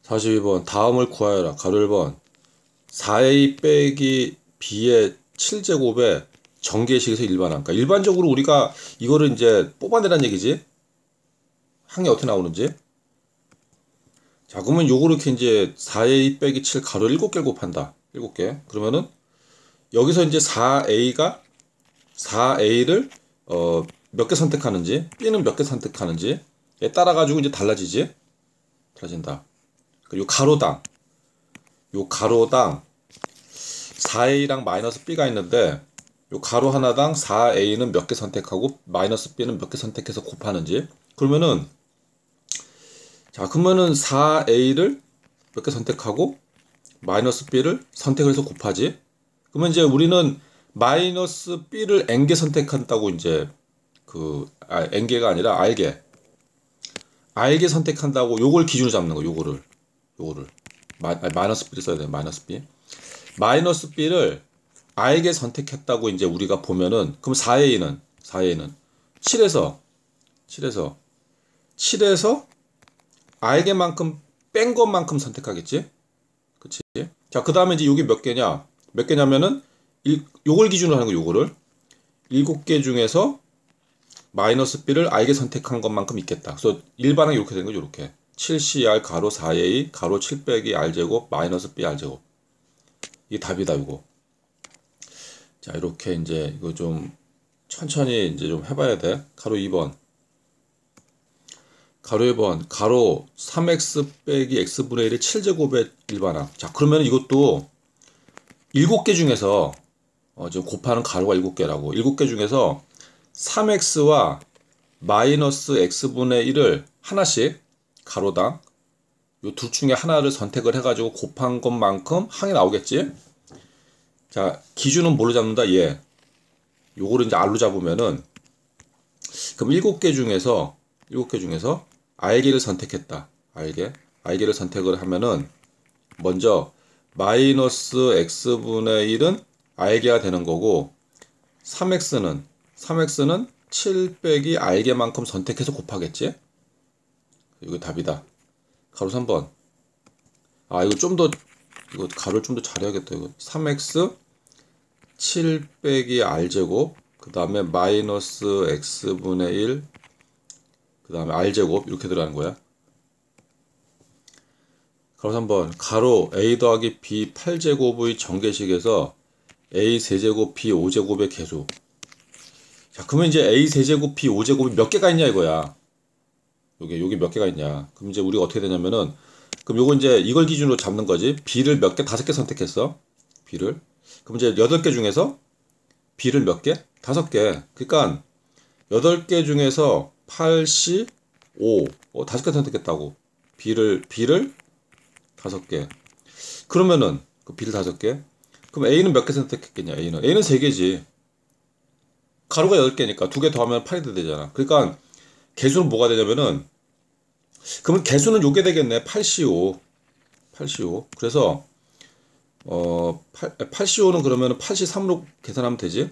42번 다음을 구하여라. 가로 1번 4a 빼기 b의 7제곱의 정계식에서 일반항. 그러니까 일반적으로 우리가 이거를 이제 뽑아내란 얘기지. 항이 어떻게 나오는지. 자, 그러면 요거를 이렇게 이제 4a 빼기 7 가로 7개를 곱한다. 7개. 그러면은 여기서 이제 4a를 몇 개 선택하는지, b는 몇 개 선택하는지에 따라 가지고 이제 달라진다. 요 가로당 4a랑 마이너스 b가 있는데 요 가로 하나당 4a는 몇 개 선택하고 마이너스 b는 몇 개 선택해서 곱하는지. 그러면은 4a를 몇 개 선택하고 마이너스 b를 선택을 해서 곱하지. 그러면 이제 우리는 마이너스 b를 n개 선택한다고 이제 n개가 아니라 r개 선택한다고 요걸 기준으로 잡는 거. 요거를 마이너스 b를 써야 돼. 마이너스 b. 마이너스 b를 r개 선택했다고 이제 우리가 보면은 그럼 4a는 7에서 r개만큼 뺀 것만큼 선택하겠지. 그치? 자, 그 다음에 이제 요게 몇 개냐면은 요걸 기준으로 하는 거. 요거를 7개 중에서 마이너스 b를 r개 선택한 것만큼 있겠다. 그래서 일반항이 이렇게 되는 거죠. 이렇게 7cr 가로 4a 가로 7 빼기 r제곱 마이너스 b r제곱. 이게 답이다. 이거. 자, 이렇게 이제 이거 좀 천천히 이제 좀 해봐야 돼. 가로 2번. 가로 3x 빼기 x분의 1의 7제곱의 일반항. 자, 그러면 이것도 7개 중에서 지금 곱하는 가로가 7개라고. 7개 중에서 3x와 마이너스 x분의 1을 하나씩 가로당 요 둘 중에 하나를 선택을 해가지고 곱한 것만큼 항이 나오겠지. 자, 기준은 뭘로 잡는다? 얘. 요거를 이제 r로 잡으면은 그럼 7개 중에서 r개를 선택했다. r개를 선택을 하면은 먼저 마이너스 x분의 1은 r개가 되는 거고 3x는 7 빼기 r개만큼 선택해서 곱하겠지. 이거 답이다. 가로 3번. 이거 가로를 좀 더 잘해야겠다. 이거 3x 7 빼기 r제곱 그 다음에 마이너스 x분의 1 그 다음에 r제곱 이렇게 들어가는 거야. 가로 3번. 가로 a 더하기 b 8제곱의 정계식에서 a 세제곱 b 5제곱의 계수. 자, 그러면 이제 a 세제곱 b 5제곱이 몇 개가 있냐 이거야. 요게 몇 개가 있냐. 그럼 이제 우리가 어떻게 되냐면은 그럼 요거 이제 이걸 기준으로 잡는 거지. b를 몇 개? 5개 선택했어. b를. 그럼 이제 8개 중에서 b를 몇 개? 5개. 그러니까 8개 중에서 8c 5. 5개 선택했다고. b를 5개. 그러면은 그 b를 5개. 그럼 a는 몇 개 선택했겠냐? a는 3개지. 가로가 8개니까 2개 더하면 8이 되잖아. 그러니까 개수는 뭐가 되냐면은 그러면 개수는 요게 되겠네. 8c5. 그래서 8c5는 그러면은 8c3으로 계산하면 되지.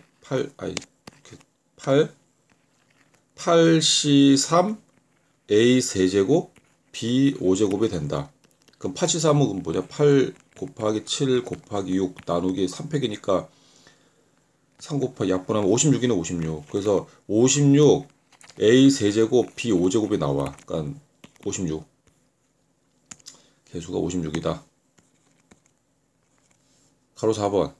8c3 a 세제곱 b 5제곱이 된다. 그럼 8c3은 뭐냐? 8 곱하기 7 곱하기 6 나누기 3팩이니까 3 곱하기 약분하면 56이네. 56. 그래서 56 a 세제곱 b 5제곱이 나와. 그러니까 56. 개수가 56이다. 가로 4번.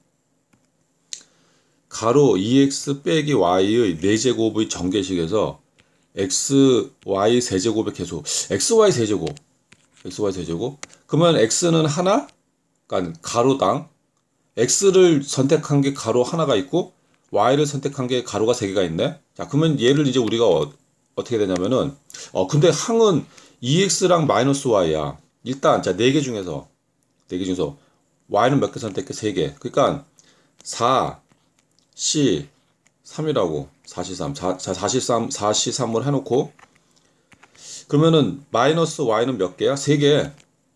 가로 2x 빼기 y의 4제곱의 정계식에서 x, y 세제곱의 개수. xy 세제곱. 그러면 x는 하나? 그러니까 가로당 x를 선택한 게 가로 하나가 있고 y를 선택한 게 가로가 3개가 있네. 자, 그러면 얘를 이제 우리가 어떻게 되냐면은 근데 항은 2x랑 마이너스 y야. 일단 자, 4개 중에서 y는 몇 개 선택해? 3개. 그러니까 4, c, 3이라고. 4c3. 4c3을 해놓고 그러면은 마이너스 y는 몇 개야? 3개.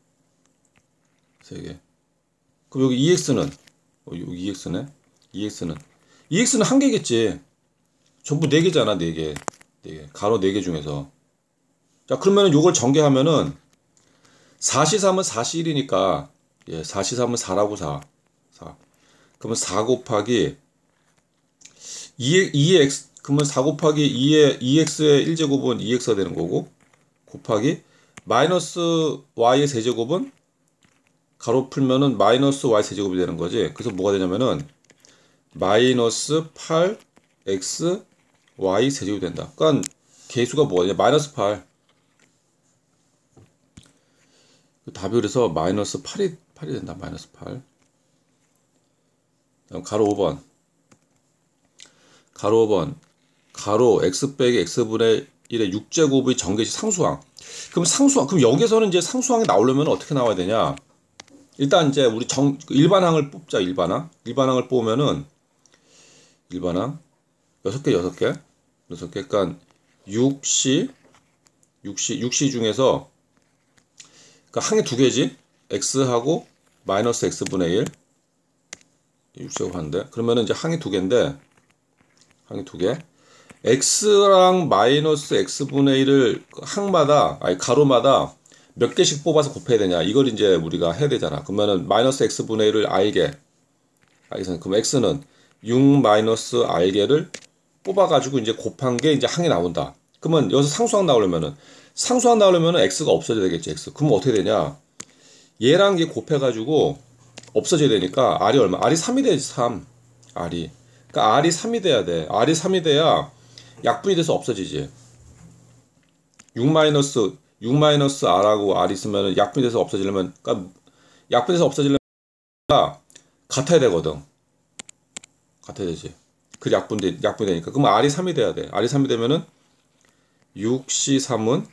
그럼 여기 EX는 여기 EX네. EX는 한 개겠지. 전부 4개잖아. 4개. 가로 4개 중에서. 자, 그러면은 요걸 전개하면은 4C3은 4C1이니까, 예, 4C3은 4라고 4. 4. 그러면 4 곱하기 2x, 그러면 4 곱하기 2x의 1제곱은 2x가 되는 거고, 곱하기 마이너스 y의 세제곱은 가로 풀면은 마이너스 y 세제곱이 되는 거지. 그래서 뭐가 되냐면은 마이너스 8x y 세제곱이 된다. 그러니까 계수가 뭐가 되냐? 마이너스 8. 답이 그래서 마이너스 8이 된다. 마이너스 8. 다음 가로 5번. 가로 5번. 가로 x 빼기 x분의 1의 6제곱의 정계식 상수항. 그럼 여기서는 이제 상수항이 나오려면 어떻게 나와야 되냐? 일단 이제 우리 일반항을 뽑자. 일반항을 뽑으면은 일반항 6개. 그러니까 6C 중에서 그러니까 항이 두 개지. x하고 마이너스 x분의 1 6제곱 하는데, 그러면은 이제 항이 두 개인데, 항이 두 개. x랑 마이너스 x분의 1을 항마다, 아니 가로마다 몇 개씩 뽑아서 곱해야 되냐, 이걸 이제 우리가 해야 되잖아. 그러면은 마이너스 x분의 1을 r개, 알겠습니까? 그럼 x는 6 마이너스 r개를 뽑아가지고 이제 곱한 게 이제 항이 나온다. 그러면 여기서 상수항 나오려면은 x가 없어져야 되겠지. x. 그럼 어떻게 되냐? 얘랑 얘 곱해가지고 없어져야 되니까 r이 얼마? r이 3이 돼야지. 3. r이. 그러니까 r이 3이 돼야 돼. r이 3이 돼야 약분이 돼서 없어지지. 6 마이너스 r하고 r 있으면 약분이 돼서 없어지려면, 그러니까 약분돼서 없어지려면 같아야 되거든. 같아야 되지. 그 약분이 되니까. 그럼 r이 3이 돼야 돼. r이 3이 되면은 6c3은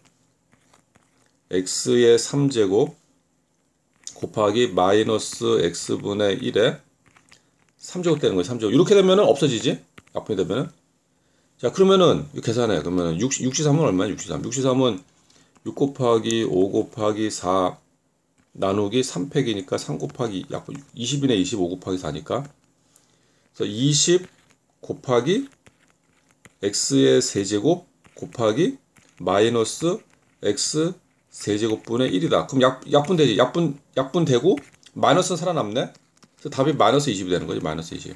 x의 3제곱 곱하기 마이너스 x분의 1에 3제곱 되는 거예요. 3제곱. 이렇게 되면은 없어지지. 약분이 되면은. 자, 그러면은 계산해. 그러면은 6c3은 얼마야? 6c3은 6 곱하기 5 곱하기 4 나누기 3팩이니까 3 곱하기 20이네. 25 곱하기 4니까. 그래서 20 곱하기 x의 세제곱 곱하기 마이너스 x 세제곱분의 1이다. 그럼 약분 되지. 약분 되고 마이너스는 살아남네. 그래서 답이 마이너스 20이 되는 거지. 마이너스 20.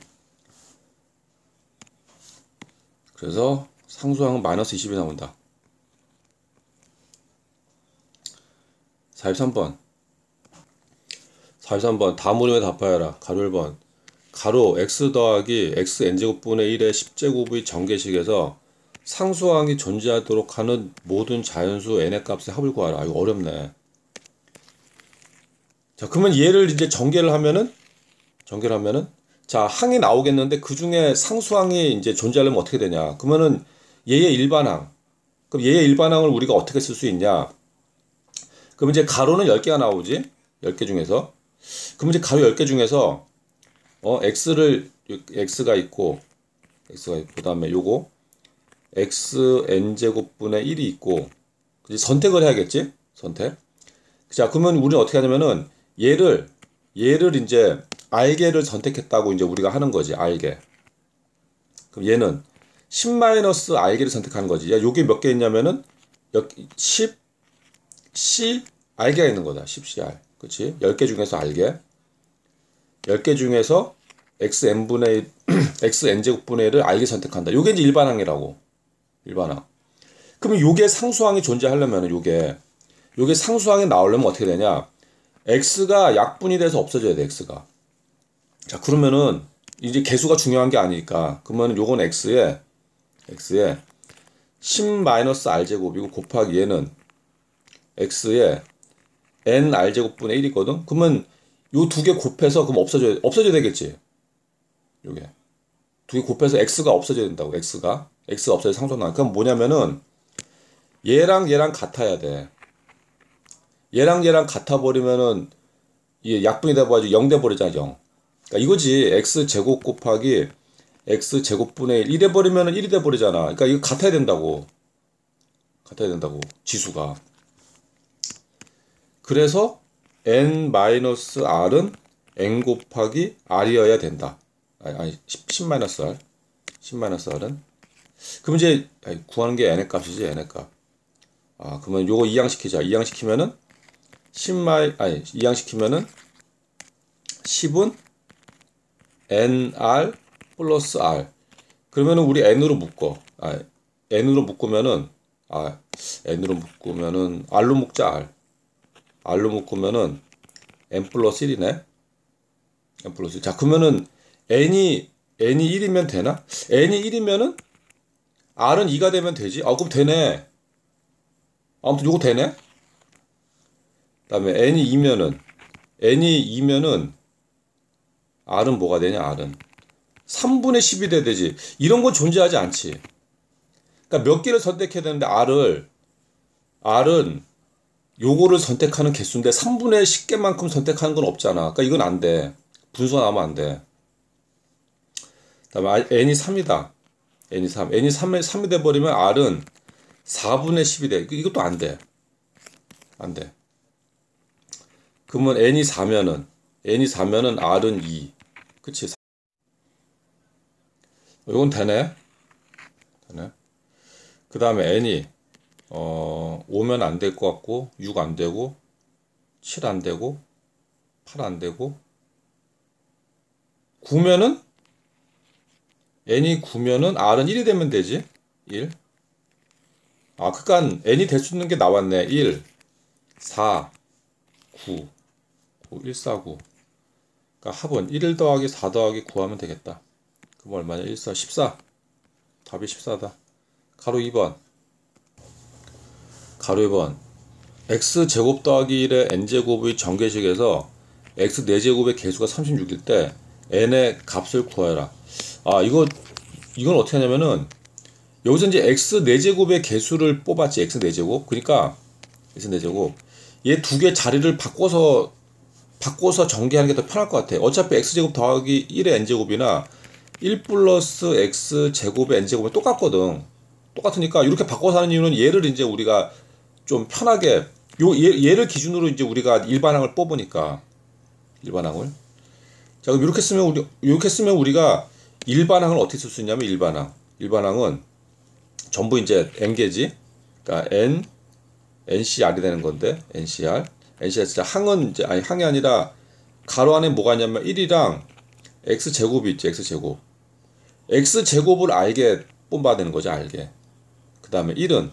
그래서 상수항은 마이너스 20이 나온다. 43번. 다문음에 답하여라. 가로 1번. 가로 x 더하기 x n제곱분의 1의 10제곱의 정계식에서 상수항이 존재하도록 하는 모든 자연수 n의 값의 합을 구하라. 이거 어렵네. 자, 그러면 얘를 이제 전개를 하면은 자, 항이 나오겠는데 그 중에 상수항이 이제 존재하려면 어떻게 되냐? 그러면은 얘의 일반항. 그럼 얘의 일반항을 우리가 어떻게 쓸 수 있냐? 그럼 이제 가로는 10개가 나오지? 10개 중에서. 그럼 이제 가로 10개 중에서 x가 있고 그다음에 요거 x n제곱분의 1이 있고, 이제 선택을 해야겠지? 선택. 자, 그러면 우리는 어떻게 하냐면은 얘를 이제 r개를 선택했다고 이제 우리가 하는 거지. r개. 그럼 얘는 10-r개를 선택하는 거지. 야, 요게 몇 개 있냐면은 10c r개가 있는 거다. 10cr. 그렇지? 10개 중에서 r개. 10개 중에서 xn제곱분의 1을 r개 선택한다. 요게 이제 일반항이라고. 일반항. 그러면 요게 상수항이 존재하려면 요게 상수항이 나오려면 어떻게 되냐? x가 약분이 돼서 없어져야 돼. x가. 자, 그러면은 이제 개수가 중요한 게 아니니까, 그러면 요건 x에 10-r제곱이고 곱하기 얘는 x에 nr제곱분의 1이거든. 그러면 요 두 개 곱해서 그럼 없어져야 되겠지. 요게 두 개 곱해서 x가 없어져야 된다고. x가 없어져 상수항 나와. 그럼 뭐냐면은 얘랑 같아야 돼. 얘랑 같아 버리면은 이게 약분이 돼 가지고 0 돼 버리잖아. 0. 그러니까 이거지. x제곱 곱하기 x제곱분의 1 돼 버리면은 1이 돼 버리잖아. 그러니까 이거 같아야 된다고. 지수가. 그래서 n-r은 n 곱하기 r이어야 된다. 아니 10-r. 10-r은. 그럼 이제 구하는 게 n의 값이지. n의 값. 아, 그러면 요거 이항시키자. 이항시키면은 아니 이항시키면은 10은 nr 플러스 r. 그러면은 우리 n으로 묶어. n으로 묶으면은 n으로 묶으면은 r로 묶자 r. r로 묶으면은 n 플러스 1이네. n 플러스 1. 자, 그러면은 n이 1이면 되나? n이 1이면은 r은 2가 되면 되지. 그럼 되네. 아무튼 요거 되네. 그다음에 n이 2면은 r은 뭐가 되냐? r은 3분의 10이 돼야 되지. 이런 건 존재하지 않지. 그러니까 몇 개를 선택해야 되는데 r은 요거를 선택하는 개수인데 3분의 10개만큼 선택하는 건 없잖아. 그러니까 이건 안 돼. 분수가 나오면 안 돼. 그다음에 n이 3이다. n이 3이 돼버리면 r은 4분의 10이 돼. 이것도 안 돼. 안 돼. 그러면 n이 4면은 r은 2. 그치? 이건 되네. 그 다음에 n이 5면 안 될 것 같고 6 안 되고 7 안 되고 8 안 되고 9면은 n이 9면은 r은 1이 되면 되지. 1. 그러니까 n이 될 수 있는 게 나왔네. 1, 4, 9. 1, 4, 9. 그러니까 합은 1 더하기 4 더하기 9 하면 되겠다. 그럼 얼마냐? 1, 4, 14. 답이 14다. 가로 2번. x제곱 더하기 1의 n제곱의 정계식에서 x 4제곱의 개수가 36일 때 n의 값을 구하여라. 이건 어떻게 하냐면은 여기서 이제 x 4제곱의 개수를 뽑았지. x 4제곱. 그러니까 x 4제곱. 얘 두 개 자리를 바꿔서 전개하는 게 더 편할 것 같아. 어차피 x제곱 더하기 1의 n제곱이나 1 플러스 x제곱의 n제곱은 똑같으니까 이렇게 바꿔서 하는 이유는 얘를 이제 우리가 좀 편하게 얘를 기준으로 이제 우리가 일반항을 뽑으니까 일반항을. 자, 그럼 이렇게 쓰면 우리가 일반항을 어떻게 쓸 수 있냐면 일반항은 전부 이제 n개지. 그러니까 ncr이 되는 건데 ncr 진짜 항은 이제 항이 아니라 가로 안에 뭐가 있냐면 1이랑 x제곱이 있지. x제곱을 알게 뽑아야 되는 거죠. 알게. 그 다음에 1은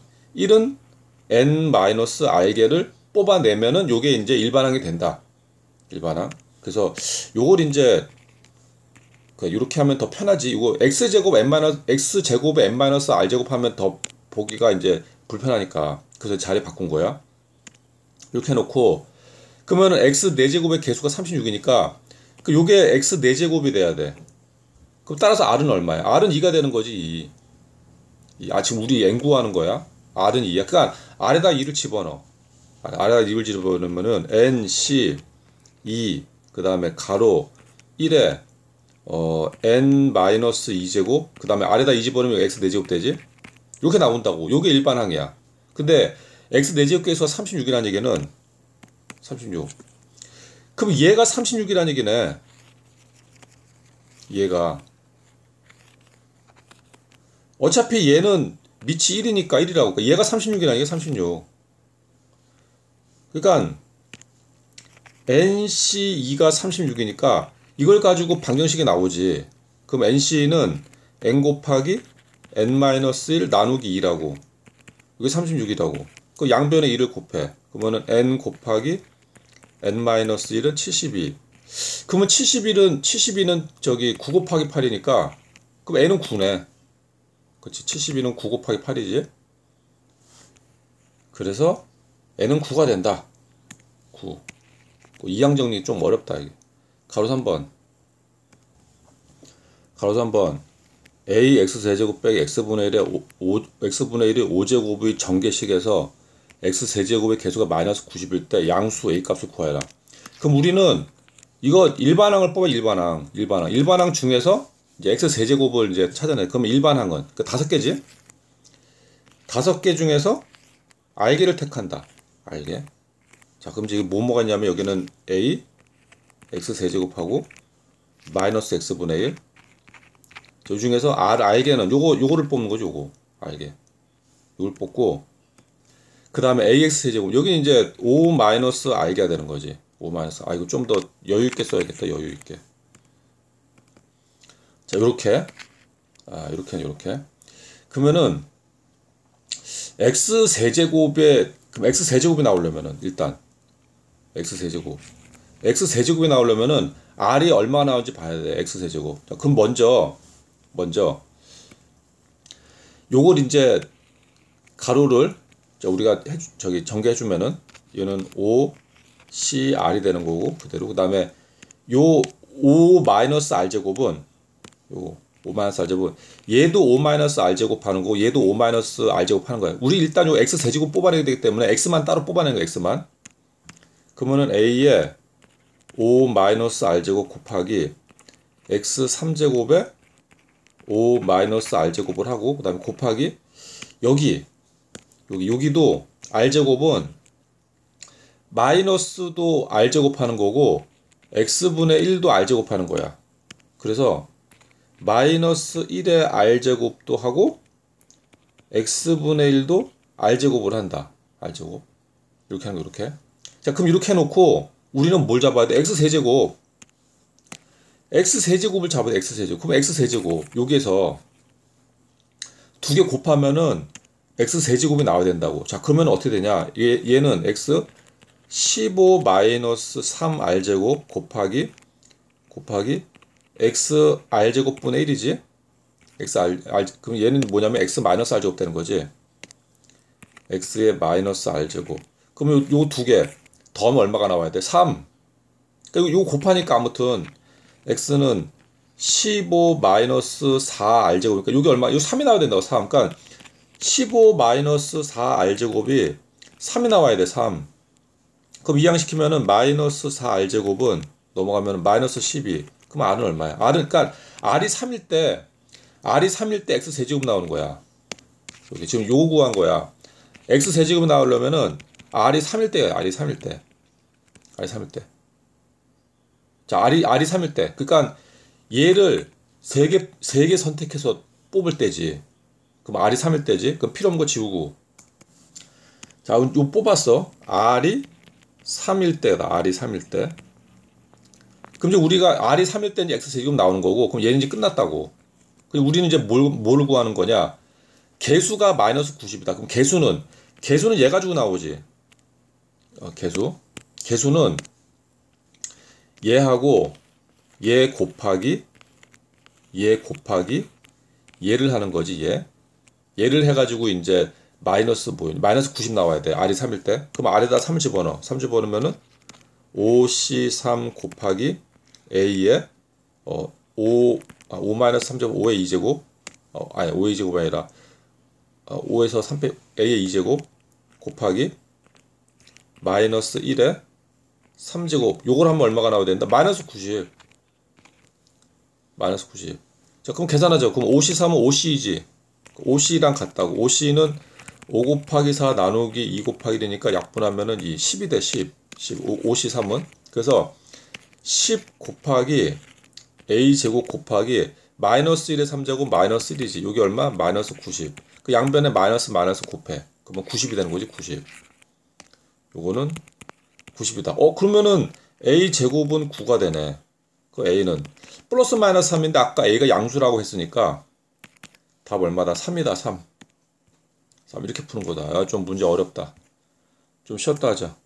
n-r개를 뽑아내면은 요게 이제 일반항이 된다. 일반항. 그래서 요걸 이제 이렇게 하면 더 편하지. 이거 x제곱에 n-r제곱 하면 더 보기가 이제 불편하니까. 그래서 자리 바꾼 거야. 이렇게 해놓고 그러면은 x 4제곱의 개수가 36이니까 요게 x 4제곱이 돼야 돼. 그럼 따라서 r은 얼마야? r은 2가 되는 거지. 지금 우리 n 구하는 거야. r은 2야. 그러니까 r에다 2를 집어넣어. r에다 2를 집어넣으면은 n, c, 2, 그 다음에 가로 1에 n-2제곱, 그 다음에 r에다 2 집어넣으면 x 4제곱 되지? 이렇게 나온다고. 요게 일반항이야. 근데 x 4제곱 개수가 36이라는 얘기는 36. 그럼 얘가 36이라는 얘기네. 얘가. 어차피 얘는 밑이 1이니까 1이라고. 그러니까 얘가 36이라는 게 36. 그러니까 NC2가 36이니까 이걸 가지고 방정식이 나오지. 그럼 NC는 n 곱하기 n-1 나누기 2라고. 이게 36이라고. 그 양변에 2를 곱해. 그러면은 n 곱하기 n-1은 72. 그러면 72는 저기 9 곱하기 8이니까 그럼 n은 9네. 그렇지. 72는 9 곱하기 8이지. 그래서 n은 9가 된다. 9. 이항 정리 좀 어렵다 이게. 가로 3번. a x세제곱 빼기 x분의 1의 x분의 1의 5제곱의 정계식에서 x세제곱의 개수가 마이너스 90일 때 양수 a 값을 구하여라. 그럼 우리는 이거 일반항을 뽑아. 일반항 중에서 이제 x세제곱을 이제 찾아내. 그러면 일반항은 그 5개지. 5개 중에서 알게를 택한다. 알게. 자, 그럼 지금 뭐가 있냐면 여기는 a x세제곱하고 마이너스 x분의 1. 저 중에서 알게는 요거를 뽑는 거죠. 요거 알게. 요걸 뽑고 그 다음에 ax 세제곱. 여기 이제 5 마이너스 r가 되는 거지. 5 마이너스. 아, 이거 좀 더 여유 있게 써야겠다. 여유 있게. 자, 요렇게. 아, 요렇게. 그러면은, x 세제곱에, 그럼 x 세제곱이 나오려면은, 일단, x 세제곱. x 세제곱이 나오려면은, r이 얼마나 나오는지 봐야 돼. x 세제곱. 자, 그럼 먼저, 요걸 이제, 가로를, 우리가 전개해주면은, 얘는 5CR이 되는 거고, 그대로. 그 다음에, 요 5-R제곱은, 요 5-R제곱은, 얘도 5-R제곱 하는 거고, 얘도 5-R제곱 하는 거야. 우리 일단 요 X세제곱 뽑아내야 되기 때문에, X만 따로 뽑아내는 거야, X만. 그러면은 A에 5-R제곱 곱하기, X3제곱에 5-R제곱을 하고, 그 다음에 곱하기, 여기도 R제곱은 마이너스도 R제곱 하는 거고 X분의 1도 R제곱 하는 거야. 그래서 마이너스 1의 R제곱도 하고 X분의 1도 R제곱을 한다. R제곱. 이렇게 하는 거, 이렇게. 자, 그럼 이렇게 해놓고 우리는 뭘 잡아야 돼? X세제곱. X세제곱을 잡아야 돼, X세제곱. 그럼 X세제곱. 여기에서 두 개 곱하면은 X세제곱이 나와야 된다고. 자, 그러면 어떻게 되냐? 얘는 X 15 마이너스 3R제곱 곱하기 X R제곱분의 1이지? 그럼 얘는 뭐냐면 X 마이너스 R제곱 되는 거지? X의 마이너스 R제곱. 그럼 요 두 개 더하면 얼마가 나와야 돼? 3. 그러니까 요거 곱하니까 아무튼 X는 15 마이너스 4R제곱. 그러니까 요게 얼마? 요 3이 나와야 된다고, 3. 그러니까 15 마이너스 4R제곱이 3이 나와야 돼, 3. 그럼 이항시키면은 마이너스 4R제곱은 넘어가면 마이너스 12. 그럼 R은 얼마야? 그러니까 R이 3일 때 X세제곱 나오는 거야. 여기 지금 요거 구한 거야. X세제곱 나오려면은 R이 3일 때야, R이 3일 때. 자, R이 3일 때. 그러니까 얘를 세 개 선택해서 뽑을 때지. 그럼 R이 3일 때지. 그럼 필요 없는 거 지우고. 자, 요 뽑았어. R이 3일 때다. R이 3일 때. 그럼 이제 우리가 R이 3일 때 이제 X세제곱 나오는 거고, 그럼 얘는 이제 끝났다고. 그럼 우리는 이제 뭘 구하는 거냐? 개수가 마이너스 90이다. 그럼 개수는 얘 가지고 나오지. 개수는 얘하고 얘 곱하기 얘를 하는 거지, 얘. 얘를 해가지고 이제 마이너스 90 나와야 돼. R이 3일 때. 그럼 R에다 3 집어넣어. 3 집어넣으면은 5C3 곱하기 A에 5 마이너스 3제곱 5의 2제곱. 아니 5의 2제곱이 아니라 5에서 3 빼 A의 2제곱 곱하기 마이너스 1에 3제곱. 요걸 하면 얼마가 나와야 된다? 마이너스 90. 자, 그럼 계산하죠. 그럼 5C3은 5C이지. 5C랑 같다고. 5C는 5 곱하기 4 나누기 2 곱하기 되니까 약분하면은 10이 돼. 10. 5C3은. 그래서 10 곱하기 A제곱 곱하기 마이너스 1의 3제곱 마이너스 1이지. 여기 얼마? 마이너스 90. 그 양변에 마이너스 곱해. 그러면 90이 되는 거지. 90. 요거는 90이다. 그러면은 A제곱은 9가 되네. 그 A는 플러스 마이너스 3인데 아까 A가 양수라고 했으니까 답 얼마다? 3이다. 3 이렇게 푸는 거다. 좀 문제 어렵다. 좀 쉬었다 하자.